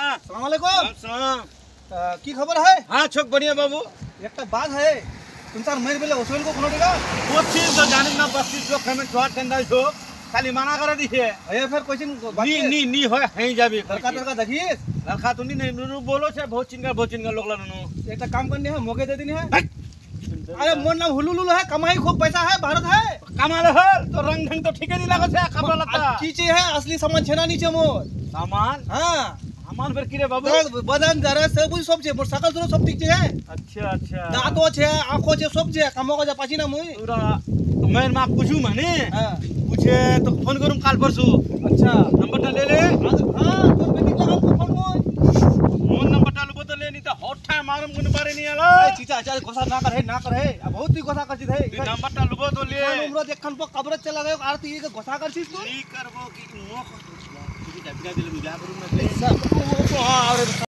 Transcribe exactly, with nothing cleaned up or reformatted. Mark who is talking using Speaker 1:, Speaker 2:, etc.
Speaker 1: अस्सलाम वालेकुम।
Speaker 2: सलाम।
Speaker 1: अ, की खबर है?
Speaker 2: हाँ छोक बढ़िया बाबू।
Speaker 1: एक बात है तुम तार मेरे बेले ओसवेल को कोनो देगा
Speaker 2: वो चीज जो जानिक ना बस्ती जो खमे छोड़ चंदा जो खाली मना कर दी है।
Speaker 1: अरे फिर क्वेश्चन
Speaker 2: नी
Speaker 1: बाकी
Speaker 2: नी नी होय हई जाबी।
Speaker 1: लड़का लड़का देखिए
Speaker 2: लड़का तो नी नहीं नुनु बोलो छे बहुत चिंगा बहुत चिंगा लोगला नुनु।
Speaker 1: एक काम करने है मौके दे देनी है। अरे मोर नाम हुलुलुल है, कमाई खूब पैसा है, भारत है।
Speaker 2: कमाल हो तो रंग ढंग तो ठीक ही नहीं लगा छे कपड़ा लत्ता।
Speaker 1: की चीज है असली सामान छेना नीचे मोर
Speaker 2: सामान
Speaker 1: हां
Speaker 2: सामान फिर किरे बाबू।
Speaker 1: तो बदन जरा सब कुछ सब छे मोर सकल सुनो सब ठीक है।
Speaker 2: अच्छा अच्छा
Speaker 1: दांतो छे आंखों छे सब छे कामो को जा पाची ना मुई
Speaker 2: पूरा तो मैं मां पूछू माने
Speaker 1: हां
Speaker 2: पूछे तो फोन करूं काल परसों।
Speaker 1: अच्छा
Speaker 2: नंबर टा ले ले।
Speaker 1: हां तो बेटी लगा तो फोन मोई
Speaker 2: फोन नंबर टा लबो तो ले नहीं तो होठा मारम गुन बारे नहीं आला।
Speaker 1: ए चीचा चाल गोसा ना कर है ना कर है अब बहुत ही गोसा करती है।
Speaker 2: नंबर टा लबो तो ले।
Speaker 1: उम्र देखन पर कब्र चला गयो आरती के गोसा करছিস तू
Speaker 2: नहीं करबो कि मुख ठीक है बिना दिल में जा करूं मैं।
Speaker 1: सब हां और